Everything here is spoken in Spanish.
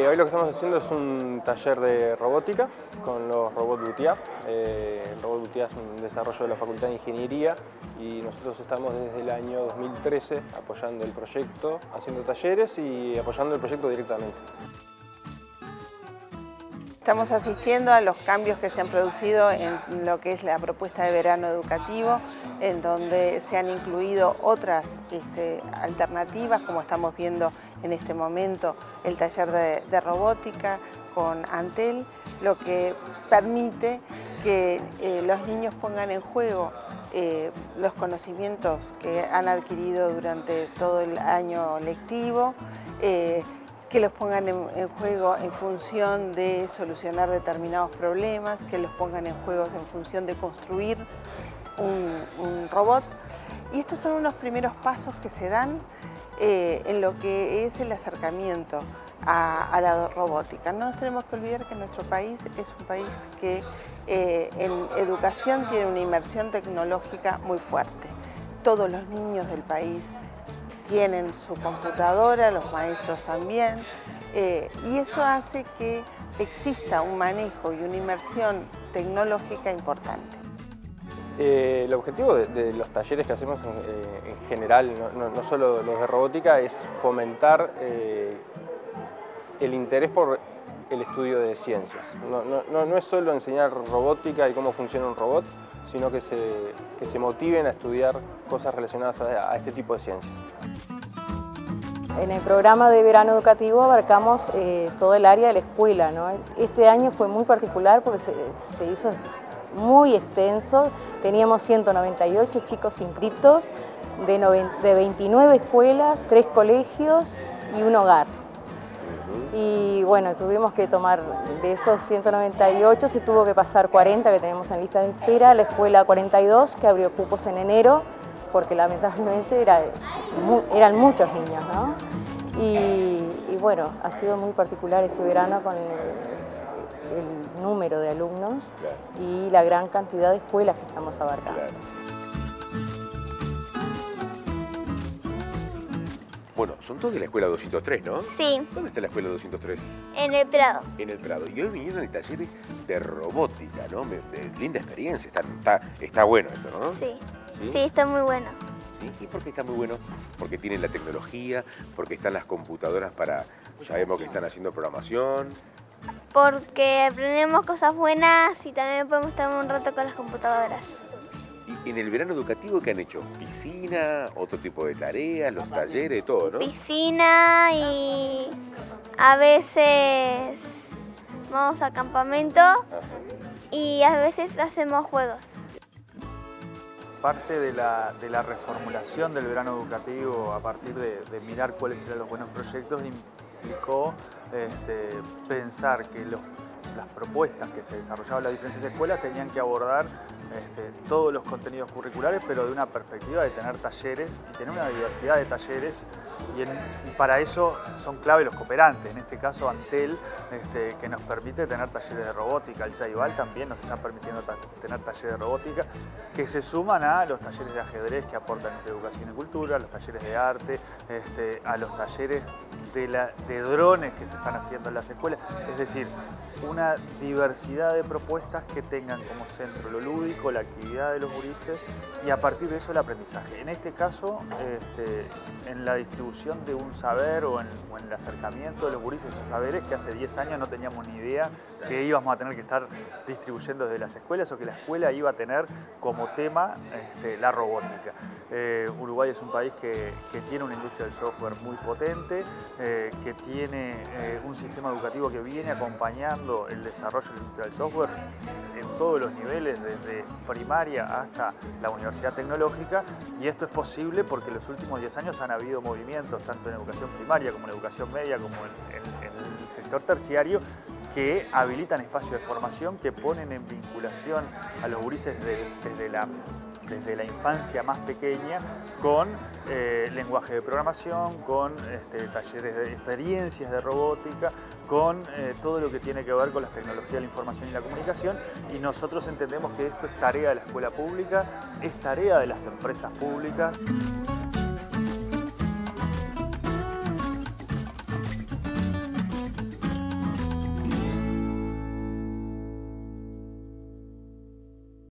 Hoy lo que estamos haciendo es un taller de robótica con los robots Butiá. El robot Butiá es un desarrollo de la Facultad de Ingeniería y nosotros estamos desde el año 2013 apoyando el proyecto, haciendo talleres y apoyando el proyecto directamente. Estamos asistiendo a los cambios que se han producido en lo que es la propuesta de verano educativo, en donde se han incluido otras alternativas, como estamos viendo en este momento el taller de robótica con Antel, lo que permite que los niños pongan en juego los conocimientos que han adquirido durante todo el año lectivo, que los pongan en juego en función de solucionar determinados problemas, que los pongan en juego en función de construir un robot. Y estos son unos primeros pasos que se dan en lo que es el acercamiento a la robótica. No nos tenemos que olvidar que nuestro país es un país que en educación tiene una inmersión tecnológica muy fuerte. Todos los niños del país tienen su computadora, los maestros también, y eso hace que exista un manejo y una inmersión tecnológica importante. El objetivo de los talleres que hacemos en general, no solo los de robótica, es fomentar el interés por el estudio de ciencias. No es solo enseñar robótica y cómo funciona un robot, sino que se motiven a estudiar cosas relacionadas a este tipo de ciencias. En el programa de verano educativo abarcamos todo el área de la escuela, ¿no? Este año fue muy particular porque se hizo muy extenso. Teníamos 198 chicos inscriptos de 29 escuelas, 3 colegios y un hogar. Y bueno, tuvimos que tomar de esos 198, se tuvo que pasar 40 que tenemos en lista de espera, la escuela 42 que abrió cupos en enero, porque lamentablemente eran muchos niños, ¿no? Y bueno, ha sido muy particular este verano con el número de alumnos y la gran cantidad de escuelas que estamos abarcando. Bueno, son todos de la escuela 203, ¿no? Sí. ¿Dónde está la escuela 203? En el Prado. En el Prado. Y hoy vinieron al taller de robótica, ¿no? Linda experiencia, está bueno esto, ¿no? Sí. Sí, está muy bueno. ¿Sí? ¿Y por qué está muy bueno? Porque tienen la tecnología, porque están las computadoras para, ya vemos que están haciendo programación. Porque aprendemos cosas buenas y también podemos estar un rato con las computadoras. Y en el verano educativo, ¿qué han hecho? ¿Piscina? ¿Otro tipo de tareas? ¿Los talleres? Todo, ¿no? Piscina y a veces vamos a campamento. Ajá. Y a veces hacemos juegos. Parte de la reformulación del verano educativo a partir de mirar cuáles eran los buenos proyectos implicó pensar que las propuestas que se desarrollaban en las diferentes escuelas tenían que abordar todos los contenidos curriculares, pero de una perspectiva de tener talleres y tener una diversidad de talleres, y para eso son clave los cooperantes, en este caso Antel, que nos permite tener talleres de robótica, el Ceibal también nos está permitiendo tener talleres de robótica, que se suman a los talleres de ajedrez que aportan educación y cultura, a los talleres de arte, a los talleres de drones que se están haciendo en las escuelas, es decir, una diversidad de propuestas que tengan como centro lo lúdico, la actividad de los gurises y a partir de eso el aprendizaje. En este caso, en la distribución de un saber o en el acercamiento de los gurises a saberes que hace 10 años no teníamos ni idea que íbamos a tener que estar distribuyendo desde las escuelas o que la escuela iba a tener como tema la robótica. Uruguay es un país que tiene una industria del software muy potente, que tiene un sistema educativo que viene acompañando el desarrollo de la industria del software en todos los niveles, desde primaria hasta la universidad tecnológica, y esto es posible porque en los últimos 10 años han habido movimientos tanto en educación primaria como en educación media como en el sector terciario que habilitan espacios de formación que ponen en vinculación a los gurises desde la infancia más pequeña con lenguaje de programación, con talleres de experiencias de robótica, con todo lo que tiene que ver con las tecnologías de la información y la comunicación, y nosotros entendemos que esto es tarea de la escuela pública, es tarea de las empresas públicas.